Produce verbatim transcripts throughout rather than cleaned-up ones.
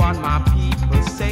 what my people say.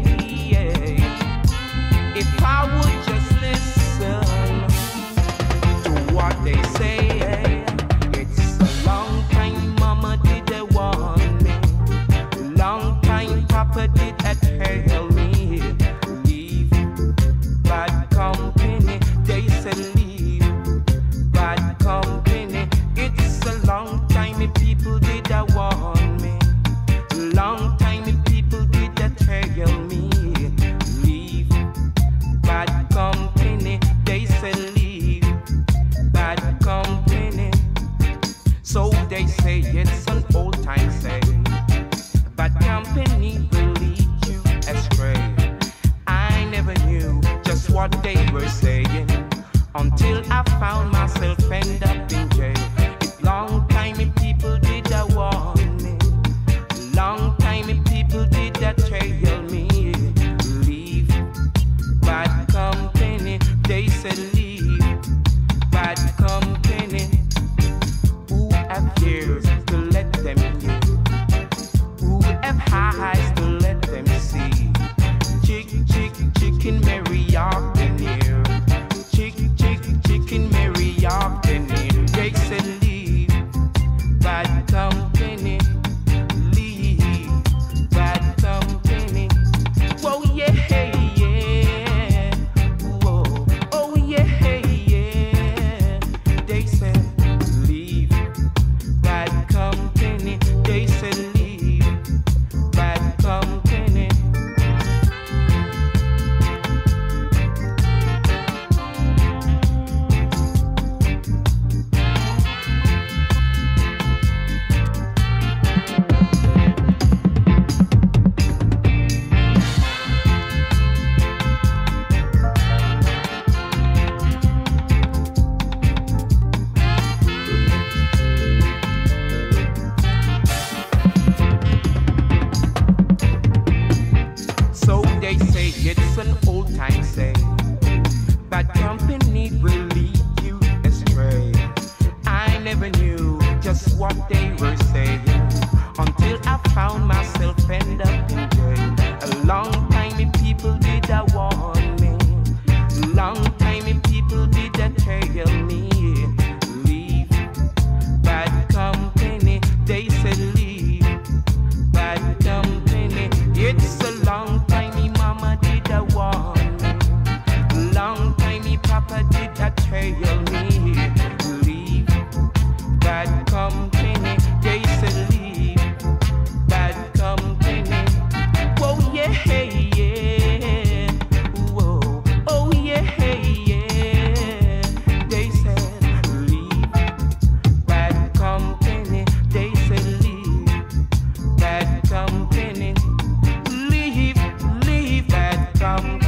If I would just listen to what they say, it's a long time mama did a warn me, long time papa did a tell me, leave bad company, they say leave bad company. It's a long time people did a warn me, long time people did a tell me, leave bad company, they say leave bad company. So they say it's an old time say, bad company will lead you astray. I never knew just what they were saying until I found myself end up in jail. It long time people did a warn me, long time people did a tell me, leave bad company, they said leave bad company. Who have ears to let them hear? Who have eyes to let them see? Chick, chick, chicken, Mary, York, and here. Chick, chick, chicken, Mary, York, and here. They said leave bad company, leave bad company. Whoa, yeah, yeah. Whoa, oh, yeah, yeah. They said leave bad company. They said leave bad company. So they say it's an old time say, bad company will lead you astray. I never knew just what they were saying until I found myself end up in jail. A long time people did a warn me, long time people did a tell me, leave bad company, they said leave bad company. It's a long time me mama did a warn me, long time me papa did a tell me, leave bad company, they said leave bad company. Whoa, yeah, yeah. Whoa, oh, yeah, yeah. They said leave bad company, they said leave bad company, leave, leave bad company.